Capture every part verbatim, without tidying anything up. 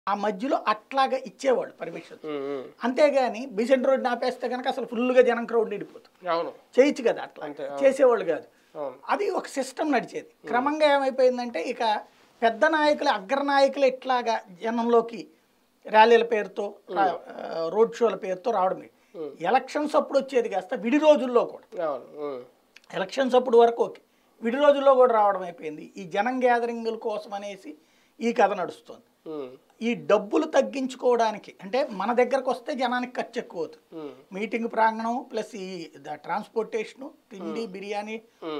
ఆ మధ్యలో అట్లాగా ఇచ్చేవాళ్ళు పర్మిషన్. అంతేగాని బీసెంట్ రోడ్ ఆపేస్తే కనుక అసలు ఫుల్గా జనం క్రౌడ్ నిండిపోతుంది. చేయొచ్చు కదా, అట్లా చేసేవాళ్ళు కాదు. అది ఒక సిస్టమ్ నడిచేది. క్రమంగా ఏమైపోయిందంటే ఇక పెద్ద నాయకులు అగ్రనాయకులు ఇట్లాగా జనంలోకి ర్యాలీల పేరుతో రోడ్ షోల పేరుతో రావడమే. ఎలక్షన్స్ అప్పుడు వచ్చేది కాస్త విడి రోజుల్లో కూడా, ఎలక్షన్స్ అప్పుడు వరకు ఓకే, విడి రోజుల్లో కూడా రావడం అయిపోయింది. ఈ జనం గ్యాదరింగ్ల కోసం అనేసి ఈ కథ నడుస్తుంది. ఈ డబ్బులు తగ్గించుకోవడానికి అంటే మన దగ్గరకు వస్తే జనానికి ఖర్చు ఎక్కువ అవుతుంది. మీటింగ్ ప్రాంగణం ప్లస్ ఈ ట్రాన్స్పోర్టేషను, తిండి, బిర్యానీ,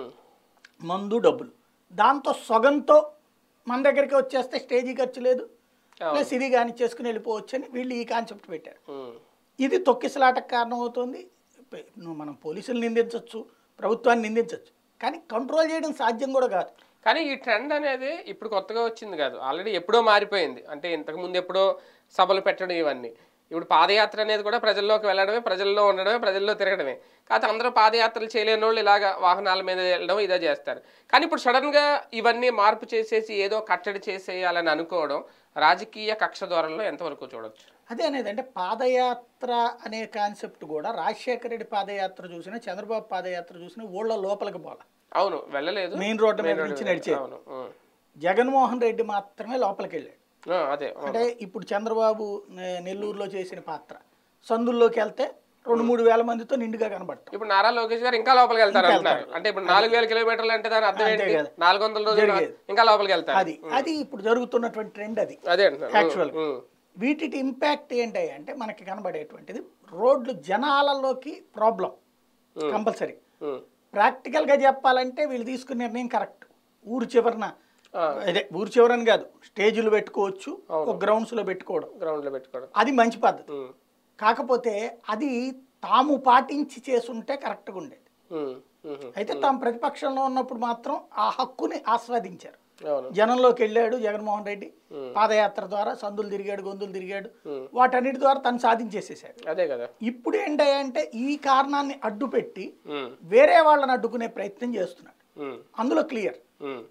మందు, డబ్బులు, దాంతో సొగంతో మన దగ్గరికి వచ్చేస్తే స్టేజీ ఖర్చు లేదు, ప్లస్ ఇది కానీ చేసుకుని వెళ్ళిపోవచ్చు అని వీళ్ళు ఈ కాన్సెప్ట్ పెట్టారు. ఇది తొక్కిసలాటకు కారణం అవుతుంది. మనం పోలీసులు నిందించవచ్చు, ప్రభుత్వాన్ని నిందించవచ్చు, కానీ కంట్రోల్ చేయడం సాధ్యం కూడా కాదు. కానీ ఈ ట్రెండ్ అనేది ఇప్పుడు కొత్తగా వచ్చింది కాదు, ఆల్రెడీ ఎప్పుడో మారిపోయింది. అంటే ఇంతకుముందు ఎప్పుడో సభలు పెట్టడం ఇవన్నీ, ఇప్పుడు పాదయాత్ర అనేది కూడా ప్రజల్లోకి వెళ్ళడమే, ప్రజల్లో ఉండడమే, ప్రజల్లో తిరగడమే. కాకపోతే అందరూ పాదయాత్రలు చేయలేని వాళ్ళు ఇలాగా వాహనాల మీద వెళ్ళడం ఇదే చేస్తారు. కానీ ఇప్పుడు సడన్గా ఇవన్నీ మార్పు చేసేసి ఏదో కట్టడి చేసేయాలని అనుకోవడం రాజకీయ కక్ష ధోరణిలో ఎంతవరకు చూడొచ్చు? అదే అనేది అంటే పాదయాత్ర అనే కాన్సెప్ట్ కూడా రాజశేఖర రెడ్డి పాదయాత్ర చూసినా, చంద్రబాబు పాదయాత్ర చూసినా ఊళ్ళో లోపలికి పోవాలి. అవును, వెళ్ళలేదు, మెయిన్ రోడ్డు మీద నుంచి నడిచేది. జగన్మోహన్ రెడ్డి మాత్రమే లోపలికి వెళ్ళాడు. అదే అంటే ఇప్పుడు చంద్రబాబు నెల్లూరులో చేసిన పాత్ర సందుల్లోకి వెళ్తే రెండు మూడు వేల మందితో నిండుగా కనబడతాం. ఇప్పుడు నారా లోకేష్ గారు ఇంకా లోపలికి వెళ్తారు అంటారు. అంటే ఇప్పుడు నాలుగు వేల కిలోమీటర్లు అంటే దాని అర్థం ఏంటి? నాలుగు వందల రోజులు ఇంకా లోపలికి వెళ్తారు. అది అది ఇప్పుడు జరుగుతున్నటువంటి ట్రెండ్. అది అదే యాక్చువల్. వీటి ఇంపాక్ట్ ఏంటి అంటే మనకి కనబడేటువంటిది రోడ్లు జనాలలోకి ప్రాబ్లం కంపల్సరీ. ప్రాక్టికల్ గా చెప్పాలంటే వీళ్ళు తీసుకున్న నిర్ణయం కరెక్ట్. ఊరు చివరన, అదే ఊరు చివరని కాదు, స్టేజీలు పెట్టుకోవచ్చు, గ్రౌండ్స్ లో పెట్టుకోవడం, గ్రౌండ్ లో పెట్టుకోవడం అది మంచి పద్ధతి. కాకపోతే అది తాము పాటించి చేసుంటే కరెక్ట్గా ఉండేది. అయితే తాము ప్రతిపక్షంలో ఉన్నప్పుడు మాత్రం ఆ హక్కుని ఆస్వాదించారు. జనంలోకి వెళ్ళాడు జగన్మోహన్ రెడ్డి, పాదయాత్ర ద్వారా సందులు తిరిగాడు, గొంతులు తిరిగాడు, వాటన్నిటి ద్వారా తను సాధించేసేసాడు. అదే కదా. ఇప్పుడు ఏంటంటే ఈ కారణాన్ని అడ్డు పెట్టి వేరే వాళ్ళని అడ్డుకునే ప్రయత్నం చేస్తున్నాడు. అందులో క్లియర్